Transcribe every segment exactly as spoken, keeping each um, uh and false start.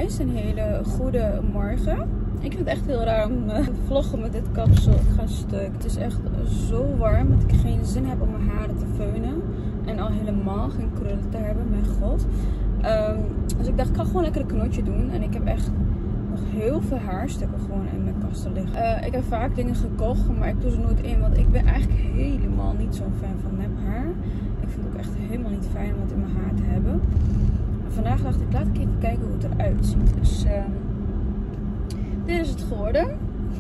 guys, een hele goede morgen. Ik vind het echt heel raar om uh, te vloggen met dit kapsel. Ik ga stuk. Het is echt zo warm dat ik geen zin heb om mijn haren te feunen. En al helemaal geen krullen te hebben, mijn god. Um, dus ik dacht, ik ga gewoon lekker een knotje doen. En ik heb echt nog heel veel haarstukken gewoon in mijn kasten liggen. Uh, ik heb vaak dingen gekocht, maar ik doe ze nooit in. Want ik ben eigenlijk helemaal niet zo'n fan van nep haar. Ik vind het ook echt helemaal niet fijn om het in mijn haar te hebben. Vandaag dacht ik, laat ik even kijken hoe het eruit ziet. Dus uh, dit is het geworden.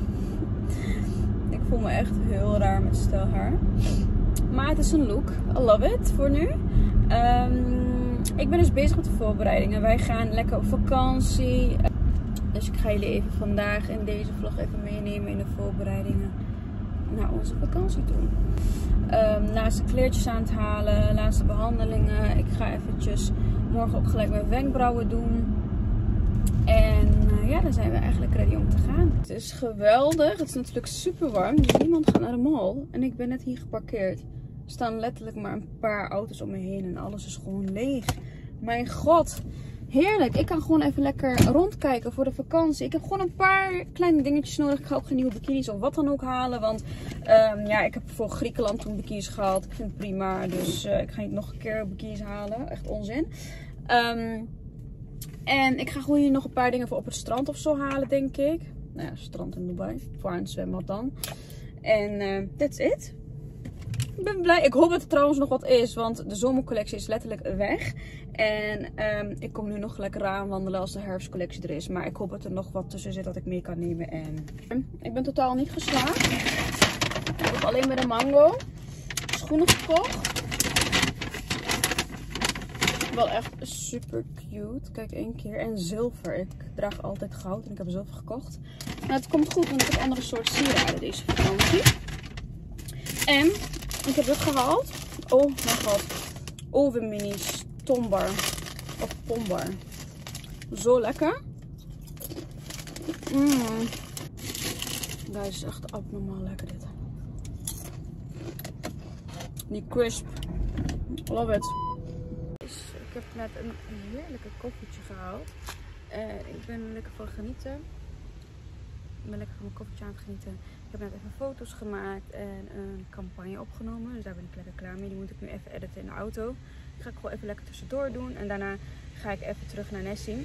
Ik voel me echt heel raar met stel haar. Maar het is een look. I love it voor nu. Um, ik ben dus bezig met de voorbereidingen. Wij gaan lekker op vakantie. Dus ik ga jullie even vandaag in deze vlog even meenemen in de voorbereidingen naar onze vakantie toe. Um, laatste kleertjes aan het halen, laatste behandelingen. Ik ga eventjes morgen ook gelijk mijn wenkbrauwen doen. En uh, ja, dan zijn we eigenlijk ready om te gaan. Het is geweldig. Het is natuurlijk super warm. Dus niemand gaat naar de mall. En ik ben net hier geparkeerd. Er staan letterlijk maar een paar auto's om me heen. En alles is gewoon leeg. Mijn god. Heerlijk. Ik kan gewoon even lekker rondkijken voor de vakantie. Ik heb gewoon een paar kleine dingetjes nodig. Ik ga ook geen nieuwe bikinis of wat dan ook halen. Want um, ja, ik heb voor Griekenland toen bikinis gehaald. Ik vind het prima. Dus uh, ik ga niet nog een keer bikinis halen. Echt onzin. Um, en ik ga gewoon hier nog een paar dingen voor op het strand of zo halen, denk ik. Nou ja, strand in Dubai. Voor een zwembad dan. En uh, that's it. Ik ben blij. Ik hoop dat er trouwens nog wat is. Want de zomercollectie is letterlijk weg. En um, ik kom nu nog lekker aanwandelen als de herfstcollectie er is. Maar ik hoop dat er nog wat tussen zit dat ik mee kan nemen. En ik ben totaal niet geslaagd. Ik heb alleen bij de Mango schoenen gekocht. Wel echt super cute. Kijk, één keer. En zilver. Ik draag altijd goud en ik heb zilver gekocht. Maar het komt goed, want ik heb andere soorten sieraden deze vakantie. En ik heb dit gehaald. Oh mijn god. Oven minis. Tombar. Of pombar. Zo lekker. Mmm. Dat is echt abnormaal lekker dit. Die crisp. Love it. Ik heb net een heerlijke koffietje gehaald. En ik ben er lekker van genieten. Ik ben lekker van mijn koffietje aan het genieten. Ik heb net even foto's gemaakt en een campagne opgenomen. Dus daar ben ik lekker klaar mee. Die moet ik nu even editen in de auto. Die ga ik gewoon even lekker tussendoor doen. En daarna ga ik even terug naar Nessie.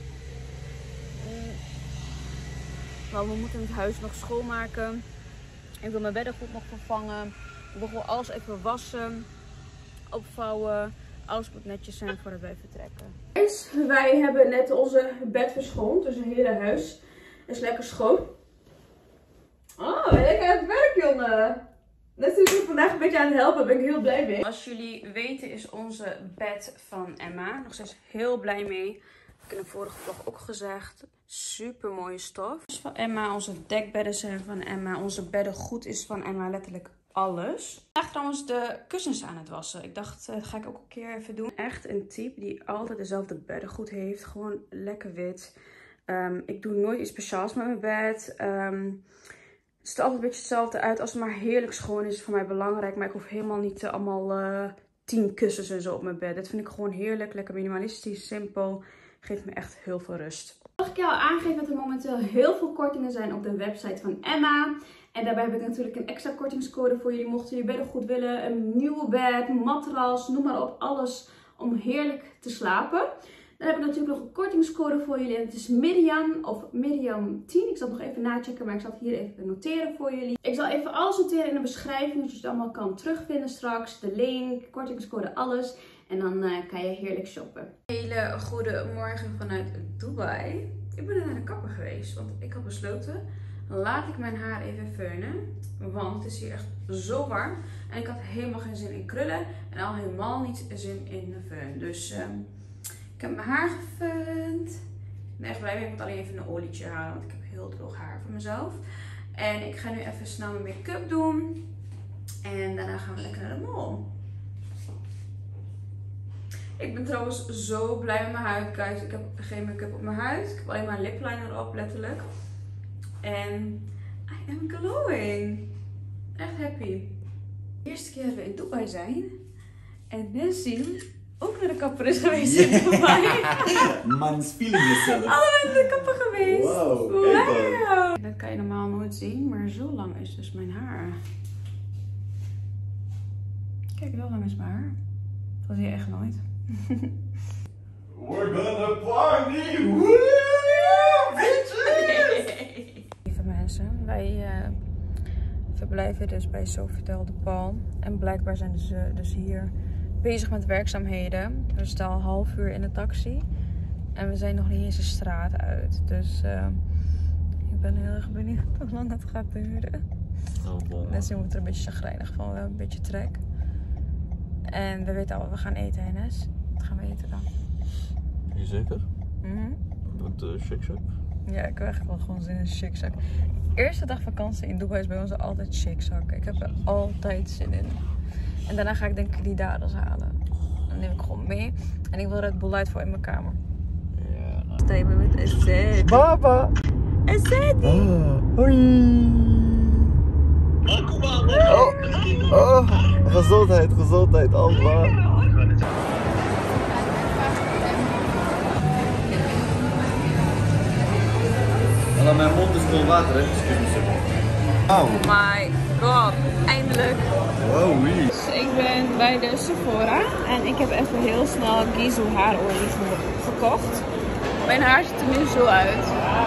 Want we moeten het huis nog schoonmaken. Ik wil mijn beddengoed nog vervangen. Ik wil gewoon alles even wassen. Opvouwen. Alles moet netjes zijn voordat wij vertrekken. Wij hebben net onze bed verschoond. Dus het hele huis is lekker schoon. Oh, lekker aan het werk, jongen. Net is ik vandaag een beetje aan het helpen. Daar ben ik heel blij mee. Als jullie weten is onze bed van Emma. Nog steeds heel blij mee. Ik heb in de vorige vlog ook gezegd. Super mooie stof. Van Emma. Onze dekbedden zijn van Emma. Onze beddengoed is van Emma. Letterlijk alles. Ik ben trouwens de kussens aan het wassen. Ik dacht, dat ga ik ook een keer even doen. Echt een type die altijd dezelfde beddengoed heeft. Gewoon lekker wit. Um, ik doe nooit iets speciaals met mijn bed. Um, het ziet er altijd een beetje hetzelfde uit. Als het maar heerlijk schoon is, is het voor mij belangrijk. Maar ik hoef helemaal niet uh, allemaal uh, tien kussens en zo op mijn bed. Dat vind ik gewoon heerlijk. Lekker minimalistisch, simpel. Geeft me echt heel veel rust. Zoals ik jou aangeef dat er momenteel heel veel kortingen zijn op de website van Emma. En daarbij heb ik natuurlijk een extra kortingscode voor jullie. Mochten jullie beddengoed willen, een nieuwe bed, matras, noem maar op. Alles om heerlijk te slapen. Dan heb ik natuurlijk nog een kortingscode voor jullie. En het is Miriam of Miriam tien. Ik zal het nog even nachecken, maar ik zal het hier even noteren voor jullie. Ik zal even alles noteren in de beschrijving, zodat je het allemaal kan terugvinden straks. De link, kortingscode, alles. En dan uh, kan je heerlijk shoppen. Hele goede morgen vanuit Dubai. Ik ben er naar de kapper geweest, want ik had besloten, laat ik mijn haar even feunen. Want het is hier echt zo warm. En ik had helemaal geen zin in krullen. En al helemaal niet zin in een föhn. Dus uh, ik heb mijn haar gefeund. Ik ben echt blij mee. Ik moet alleen even een olietje halen, want ik heb heel droog haar voor mezelf. En ik ga nu even snel mijn make-up doen. En daarna gaan we lekker naar de mall. Ik ben trouwens zo blij met mijn huid, guys. Ik heb geen make-up op mijn huid. Ik heb alleen maar een lip liner op, letterlijk. En I am glowing. Echt happy. De eerste keer dat we in Dubai zijn. En Nessie ook naar de kapper is geweest in Dubai. Man is feeling yourself. Allebei naar de kapper geweest. Wow, Wow. Dat kan je normaal nooit zien, maar zo lang is dus mijn haar. Kijk, zo lang is mijn haar. Dat zie je echt nooit. We're gonna party! Woo! Bitches! Lieve mensen, wij uh, verblijven dus bij Sofitel de Palm. En blijkbaar zijn ze dus, uh, dus hier bezig met werkzaamheden. We staan al half uur in de taxi. En we zijn nog niet eens de straat uit. Dus uh, ik ben heel erg benieuwd hoe lang het gaat duren. Oh, Nessie moet er een beetje chagrijnig van, we hebben een beetje trek. En we weten al wat we gaan eten, hè Nes? Wat gaan we eten dan? Je zeker? Mm-hmm. Met uh, Shake Shack? Ja, ik heb echt wel gewoon zin in Shake Shack. Eerste dag vakantie in Dubai is bij ons altijd Shake Shack. Ik heb er altijd zin in. En daarna ga ik denk ik die dadels halen. Dan neem ik gewoon mee. En ik wil Red Bull Light voor in mijn kamer. Ja, nou. Steven met Azadi. Baba! Azadi! Ah, hoi! Oh, oh, gezondheid, gezondheid, Allah. Allah, mijn mond is vol water, hè? Oh my god, eindelijk. Wow, wie? Dus ik ben bij de Sephora en ik heb even heel snel Gisou haarolie gekocht. Mijn haar ziet er nu zo uit.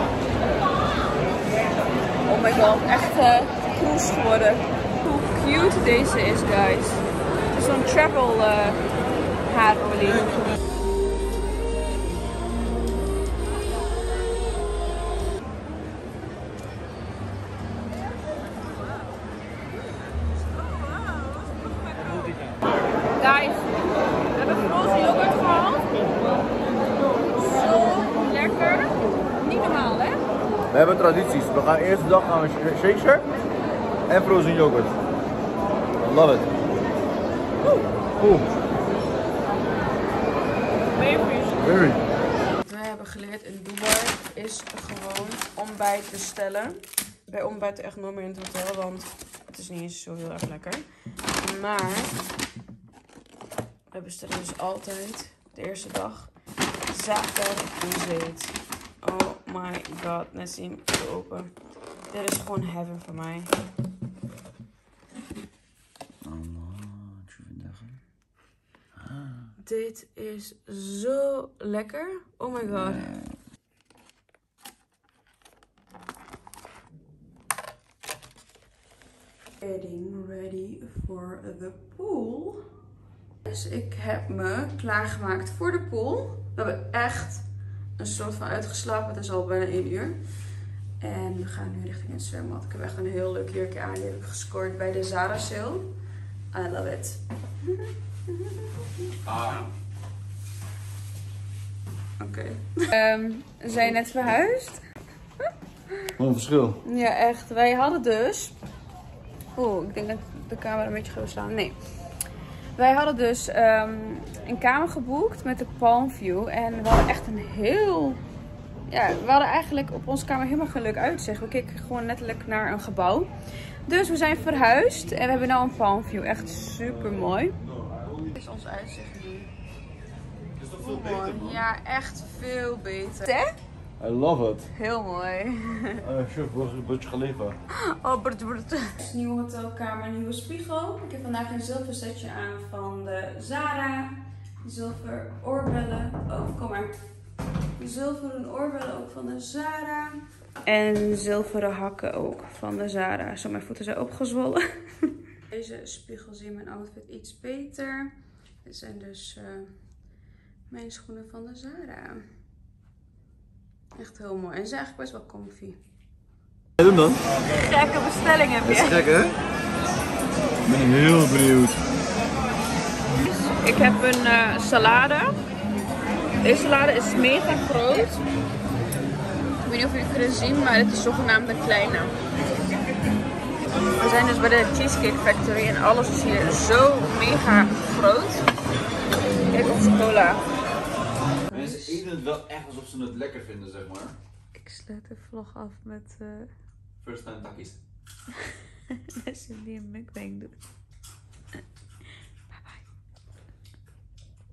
Oh my god, echt uh, kroes geworden. Hoe cute deze is, guys. Het is zo'n travel uh, haarolie. Guys, we hebben frozen yoghurt gehaald. Zo lekker. Niet normaal, hè? We hebben tradities. We gaan de eerste dag gaan we Shake Shack en frozen yoghurt. I love it. Oeh. Very. Wat wij hebben geleerd in Dubai is gewoon ontbijt bestellen. Wij ontbijten echt nooit meer in het hotel, want het is niet eens zo heel erg lekker. Maar we bestellen dus altijd de eerste dag zater en zeet. Oh my god, Nessim, zo open. Dit is gewoon heaven voor mij. Dit is zo lekker. Oh my god. Getting ready for the pool. Dus ik heb me klaargemaakt voor de pool. We hebben echt een soort van uitgeslapen. Het is al bijna één uur. En we gaan nu richting het zwembad. Ik heb echt een heel leuk jurkje aan. Die heb ik gescoord bij de Zara sale. I love it. Ah. Oké. Okay. Um, we zijn net verhuisd. Wat een verschil. Ja, echt. Wij hadden dus... Oeh, ik denk dat de camera een beetje groot staan. Nee. Wij hadden dus um, een kamer geboekt met de Palm View. En we hadden echt een heel... Ja, we hadden eigenlijk op onze kamer helemaal geen leuk uitzicht. We keken gewoon letterlijk naar een gebouw. Dus we zijn verhuisd. En we hebben nu een Palm View. Echt super mooi. Dit is ons uitzicht nu. Is toch veel beter, man? Ja, echt veel beter. Hè? I love it. Heel mooi. Uh, Burj Khalifa. Oh, brut, brut. Nieuwe hotelkamer, nieuwe spiegel. Ik heb vandaag een zilver setje aan van de Zara. Zilver oorbellen. Oh, kom maar. Zilveren oorbellen ook van de Zara. En zilveren hakken ook van de Zara. Zo, mijn voeten zijn opgezwollen. Deze spiegel zie je mijn outfit iets beter. Dit zijn dus uh, mijn schoenen van de Zara. Echt heel mooi. En ze zijn eigenlijk best wel comfy. Wat doen dan? Gekke bestelling heb je. Dat is gek, hè? Ik ben heel benieuwd. Ik heb een uh, salade. Deze salade is mega groot. Ik weet niet of jullie het kunnen zien, maar dit is zogenaamd de kleine. We zijn dus bij de Cheesecake Factory en alles is hier zo mega groot. Kijk onze cola. Mensen eten het wel echt alsof ze het lekker vinden, zeg maar. Ik sluit de vlog af met... Uh... First time takkies. Mensen die een mukbang doen.